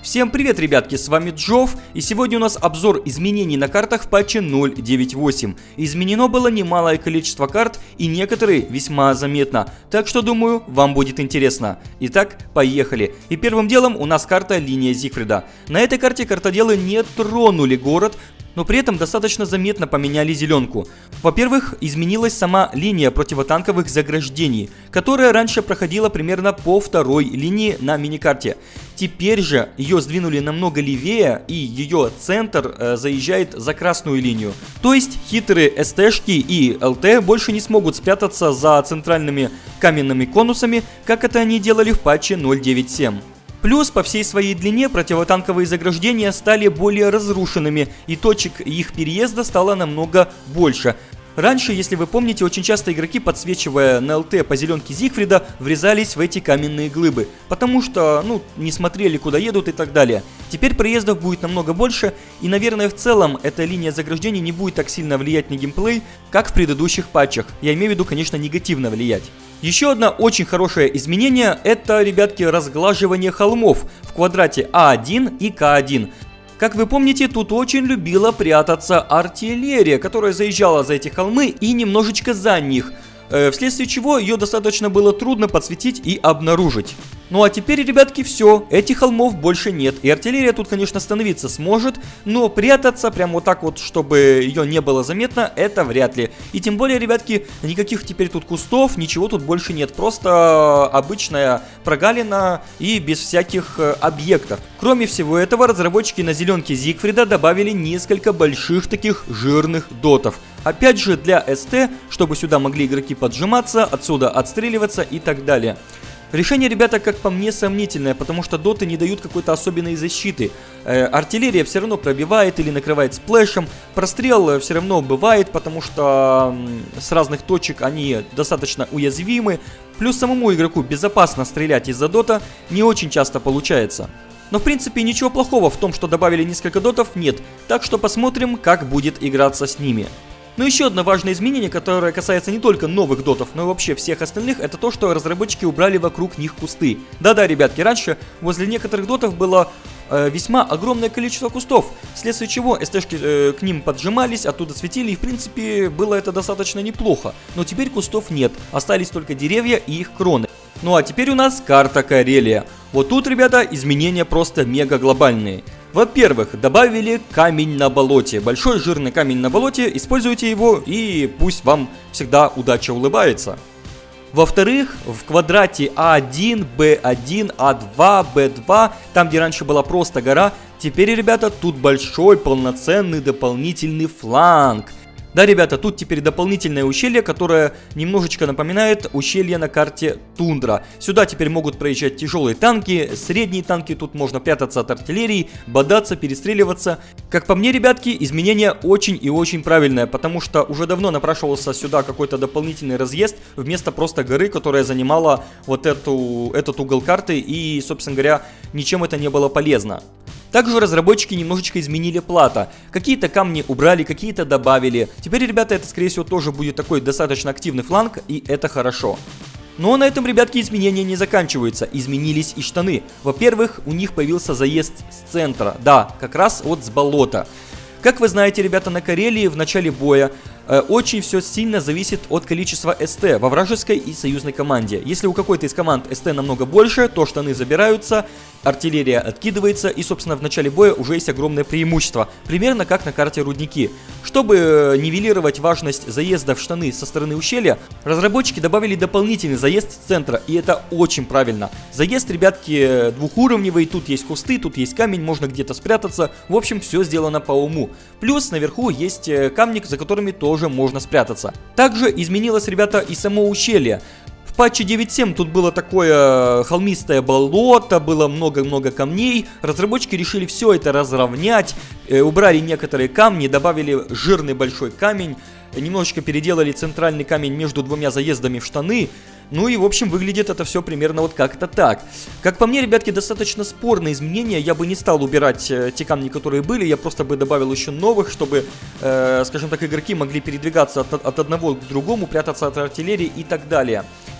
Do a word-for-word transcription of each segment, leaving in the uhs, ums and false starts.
Всем привет, ребятки, с вами Джов, и сегодня у нас обзор изменений на картах в патче ноль девять восемь. Изменено было немалое количество карт, и некоторые весьма заметно, так что думаю, вам будет интересно. Итак, поехали. И первым делом у нас карта Линия Зигфрида. На этой карте картоделы не тронули город, но при этом достаточно заметно поменяли зеленку. Во-первых, изменилась сама линия противотанковых заграждений, которая раньше проходила примерно по второй линии на миникарте. Теперь же ее сдвинули намного левее, и ее центр э, заезжает за красную линию. То есть хитрые СТшки и ЛТ больше не смогут спрятаться за центральными каменными конусами, как это они делали в патче ноль девять семь. Плюс по всей своей длине противотанковые заграждения стали более разрушенными, и точек их переезда стало намного больше. Раньше, если вы помните, очень часто игроки, подсвечивая на ЛТ по зеленке Зигфрида, врезались в эти каменные глыбы, потому что, ну, не смотрели, куда едут и так далее. Теперь проездов будет намного больше, и, наверное, в целом эта линия заграждений не будет так сильно влиять на геймплей, как в предыдущих патчах. Я имею в виду, конечно, негативно влиять. Еще одно очень хорошее изменение — это, ребятки, разглаживание холмов в квадрате А один и К один. Как вы помните, тут очень любила прятаться артиллерия, которая заезжала за эти холмы и немножечко за них, э, вследствие чего ее достаточно было трудно подсветить и обнаружить. Ну а теперь, ребятки, все, этих холмов больше нет, и артиллерия тут, конечно, становиться сможет, но прятаться прям вот так вот, чтобы ее не было заметно, это вряд ли. И тем более, ребятки, никаких теперь тут кустов, ничего тут больше нет, просто обычная прогалина и без всяких э, объектов. Кроме всего этого, разработчики на зеленке Зигфрида добавили несколько больших таких жирных дотов. Опять же для СТ, чтобы сюда могли игроки поджиматься, отсюда отстреливаться и так далее. Решение, ребята, как по мне, сомнительное, потому что доты не дают какой-то особенной защиты. Э, артиллерия все равно пробивает или накрывает сплэшем, прострел все равно бывает, потому что э, с разных точек они достаточно уязвимы. Плюс самому игроку безопасно стрелять из-за дота не очень часто получается. Но в принципе ничего плохого в том, что добавили несколько дотов, нет, так что посмотрим, как будет играться с ними. Но еще одно важное изменение, которое касается не только новых дотов, но и вообще всех остальных, это то, что разработчики убрали вокруг них кусты. Да-да, ребятки, раньше возле некоторых дотов было э, весьма огромное количество кустов, вследствие чего СТшки э, к ним поджимались, оттуда светили, и в принципе было это достаточно неплохо. Но теперь кустов нет, остались только деревья и их кроны. Ну а теперь у нас карта Карелия. Вот тут, ребята, изменения просто мега глобальные. Во-первых, добавили камень на болоте. Большой жирный камень на болоте, используйте его и пусть вам всегда удача улыбается. Во-вторых, в квадрате А один, Б один, А два, Б два, там где раньше была просто гора, теперь, ребята, тут большой полноценный дополнительный фланг. Да, ребята, тут теперь дополнительное ущелье, которое немножечко напоминает ущелье на карте Тундра. Сюда теперь могут проезжать тяжелые танки, средние танки, тут можно прятаться от артиллерии, бодаться, перестреливаться. Как по мне, ребятки, изменение очень и очень правильное, потому что уже давно напрашивался сюда какой-то дополнительный разъезд вместо просто горы, которая занимала вот эту, этот угол карты, и, собственно говоря, ничем это не было полезно. Также разработчики немножечко изменили плата. Какие-то камни убрали, какие-то добавили. Теперь, ребята, это, скорее всего, тоже будет такой достаточно активный фланг, и это хорошо. Но на этом, ребятки, изменения не заканчиваются. Изменились и штаны. Во-первых, у них появился заезд с центра. Да, как раз вот с болота. Как вы знаете, ребята, на Карелии в начале боя э, очень все сильно зависит от количества СТ во вражеской и союзной команде. Если у какой-то из команд СТ намного больше, то штаны забираются, артиллерия откидывается, и, собственно, в начале боя уже есть огромное преимущество. Примерно как на карте Рудники. Чтобы нивелировать важность заезда в штаны со стороны ущелья, разработчики добавили дополнительный заезд с центра, и это очень правильно. Заезд, ребятки, двухуровневый, тут есть кусты, тут есть камень, можно где-то спрятаться. В общем, все сделано по уму. Плюс наверху есть камни, за которыми тоже можно спрятаться. Также изменилось, ребята, и само ущелье. В патче девять семь тут было такое холмистое болото, было много-много камней. Разработчики решили все это разровнять, э, убрали некоторые камни, добавили жирный большой камень, немножечко переделали центральный камень между двумя заездами в штаны. Ну и, в общем, выглядит это все примерно вот как-то так. Как по мне, ребятки, достаточно спорные изменения. Я бы не стал убирать э, те камни, которые были. Я просто бы добавил еще новых, чтобы, э, скажем так, игроки могли передвигаться от, от одного к другому, прятаться от артиллерии и так далее.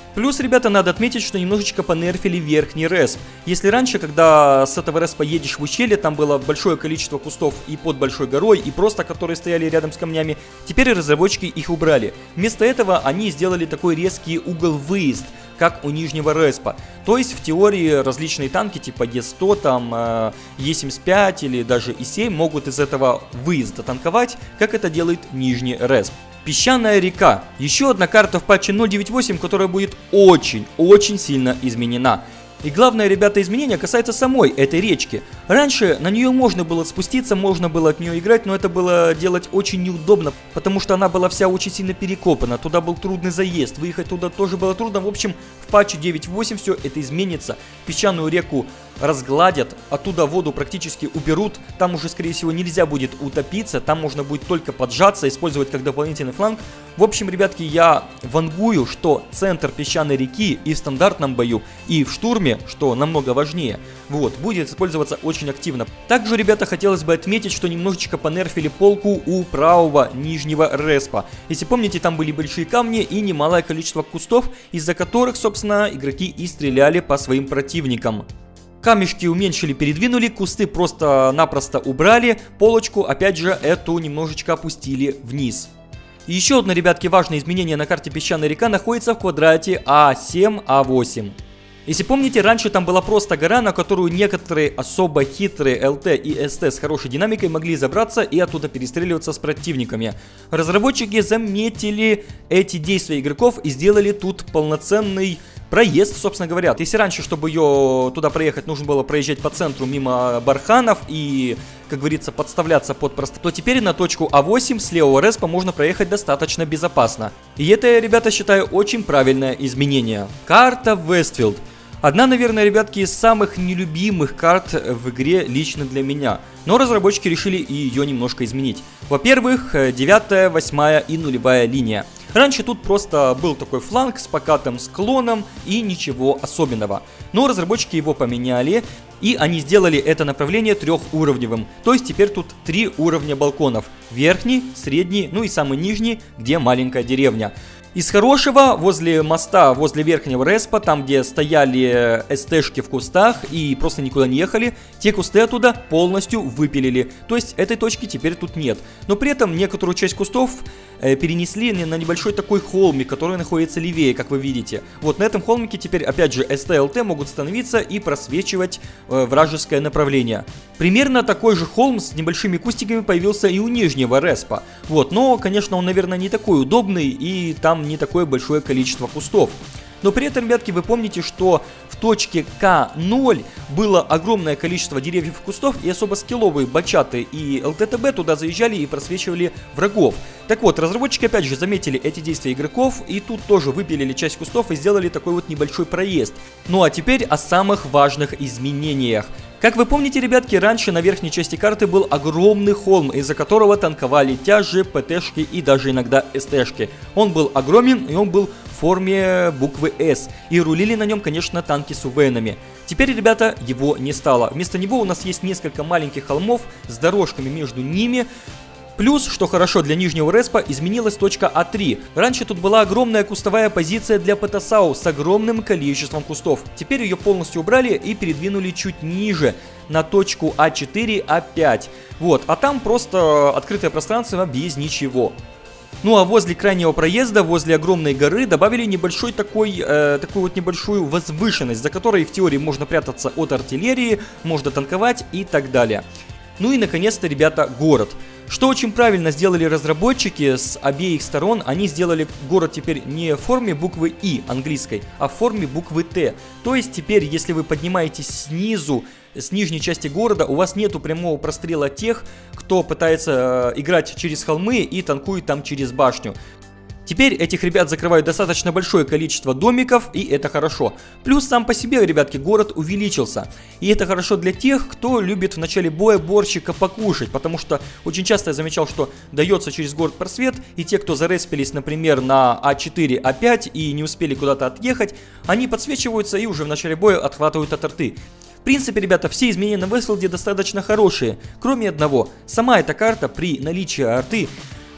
Плюс, ребята, надо отметить, что немножечко понерфили верхний респ. Если раньше, когда с этого респа едешь в ущелье, там было большое количество кустов и под большой горой, и просто которые стояли рядом с камнями, теперь разработчики их убрали. Вместо этого они сделали такой резкий угол-выезд, как у нижнего респа. То есть в теории различные танки типа Е сто, там Е семьдесят пять или даже И семь могут из этого выезда танковать, как это делает нижний респ. Песчаная река. Еще одна карта в патче ноль девять восемь, которая будет очень-очень сильно изменена. И главное, ребята, изменение касается самой этой речки. Раньше на нее можно было спуститься, можно было от нее играть, но это было делать очень неудобно, потому что она была вся очень сильно перекопана, туда был трудный заезд, выехать туда тоже было трудно. В общем, в патче девять восемь все это изменится. Песчаную реку разгладят, оттуда воду практически уберут, там уже, скорее всего, нельзя будет утопиться, там можно будет только поджаться, использовать как дополнительный фланг. В общем, ребятки, я вангую, что центр песчаной реки и в стандартном бою, и в штурме, что намного важнее, вот, будет использоваться очень активно. Также, ребята, хотелось бы отметить, что немножечко понерфили полку у правого нижнего респа. Если помните, там были большие камни и немалое количество кустов, из-за которых, собственно, игроки и стреляли по своим противникам. Камешки уменьшили, передвинули, кусты просто-напросто убрали, полочку, опять же, эту немножечко опустили вниз. И еще одно, ребятки, важное изменение на карте Песчаная река находится в квадрате А семь А восемь. Если помните, раньше там была просто гора, на которую некоторые особо хитрые ЛТ и СТ с хорошей динамикой могли забраться и оттуда перестреливаться с противниками. Разработчики заметили эти действия игроков и сделали тут полноценный проезд, собственно говоря. Если раньше, чтобы ее туда проехать, нужно было проезжать по центру мимо барханов и, как говорится, подставляться под просто, то теперь на точку А восемь с левого респа можно проехать достаточно безопасно. И это, ребята, считаю очень правильное изменение. Карта Вестфилд. Одна, наверное, ребятки, из самых нелюбимых карт в игре лично для меня. Но разработчики решили и ее немножко изменить. Во-первых, девятая, восьмая и нулевая линия. Раньше тут просто был такой фланг с покатым склоном и ничего особенного. Но разработчики его поменяли, и они сделали это направление трехуровневым. То есть теперь тут три уровня балконов. Верхний, средний, ну и самый нижний, где маленькая деревня. Из хорошего, возле моста, возле верхнего респа, там где стояли СТшки в кустах и просто никуда не ехали, те кусты оттуда полностью выпилили. То есть этой точки теперь тут нет. Но при этом некоторую часть кустов э, перенесли на небольшой такой холмик, который находится левее, как вы видите. Вот на этом холмике теперь опять же СТ и ЛТ могут становиться и просвечивать э, вражеское направление. Примерно такой же холм с небольшими кустиками появился и у нижнего респа. Вот, но, конечно, он, наверное, не такой удобный и там не такое большое количество кустов. Но при этом, ребятки, вы помните, что в точке К ноль было огромное количество деревьев и кустов, и особо скилловые бачаты и ЛТТБ туда заезжали и просвечивали врагов. Так вот, разработчики опять же заметили эти действия игроков, и тут тоже выпилили часть кустов и сделали такой вот небольшой проезд. Ну а теперь о самых важных изменениях. Как вы помните, ребятки, раньше на верхней части карты был огромный холм, из-за которого танковали тяжи, ПТшки и даже иногда СТшки. Он был огромен, и он был в форме буквы С, и рулили на нем, конечно, танки с УВНами. Теперь, ребята, его не стало. Вместо него у нас есть несколько маленьких холмов с дорожками между ними. Плюс, что хорошо для нижнего респа, изменилась точка А три. Раньше тут была огромная кустовая позиция для ПТСАУ с огромным количеством кустов. Теперь ее полностью убрали и передвинули чуть ниже, на точку А четыре, А пять. Вот, а там просто открытое пространство без ничего. Ну а возле крайнего проезда, возле огромной горы, добавили небольшой такой, э, такую вот небольшую возвышенность, за которой в теории можно прятаться от артиллерии, можно танковать и так далее. Ну и наконец-то, ребята, город. Что очень правильно сделали разработчики с обеих сторон, они сделали город теперь не в форме буквы И английской, а в форме буквы Т. То есть теперь, если вы поднимаетесь снизу, с нижней части города, у вас нету прямого прострела тех, кто пытается э, играть через холмы и танкует там через башню. Теперь этих ребят закрывают достаточно большое количество домиков, и это хорошо. Плюс сам по себе, ребятки, город увеличился. И это хорошо для тех, кто любит в начале боя борщика покушать, потому что очень часто я замечал, что дается через город просвет, и те, кто зареспились, например, на А четыре, А пять и не успели куда-то отъехать, они подсвечиваются и уже в начале боя отхватывают от арты. В принципе, ребята, все изменения на Вестфилде достаточно хорошие, кроме одного. Сама эта карта при наличии арты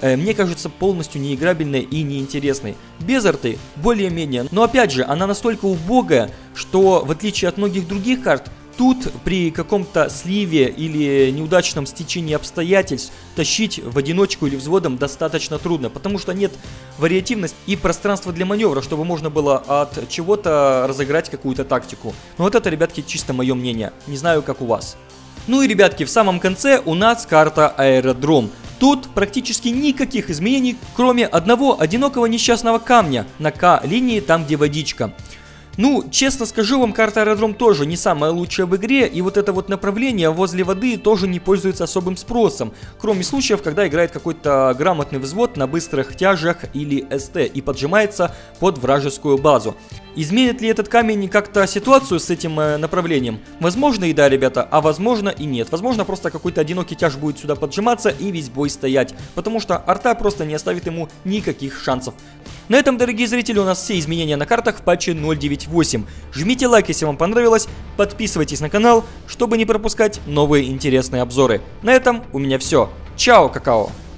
э, мне кажется полностью неиграбельной и неинтересной. Без арты более-менее, но опять же, она настолько убогая, что в отличие от многих других карт, тут при каком-то сливе или неудачном стечении обстоятельств тащить в одиночку или взводом достаточно трудно, потому что нет вариативности и пространства для маневра, чтобы можно было от чего-то разыграть какую-то тактику. Но вот это, ребятки, чисто мое мнение. Не знаю, как у вас. Ну и, ребятки, в самом конце у нас карта Аэродром. Тут практически никаких изменений, кроме одного одинокого несчастного камня на К-линии, там где водичка. Ну, честно скажу вам, карта Аэродром тоже не самая лучшая в игре, и вот это вот направление возле воды тоже не пользуется особым спросом, кроме случаев, когда играет какой-то грамотный взвод на быстрых тяжах или СТ и поджимается под вражескую базу. Изменит ли этот камень как-то ситуацию с этим э, направлением? Возможно и да, ребята, а возможно и нет. Возможно, просто какой-то одинокий тяж будет сюда поджиматься и весь бой стоять, потому что арта просто не оставит ему никаких шансов. На этом, дорогие зрители, у нас все изменения на картах в патче ноль девять восемь. Жмите лайк, если вам понравилось, подписывайтесь на канал, чтобы не пропускать новые интересные обзоры. На этом у меня все. Чао, какао!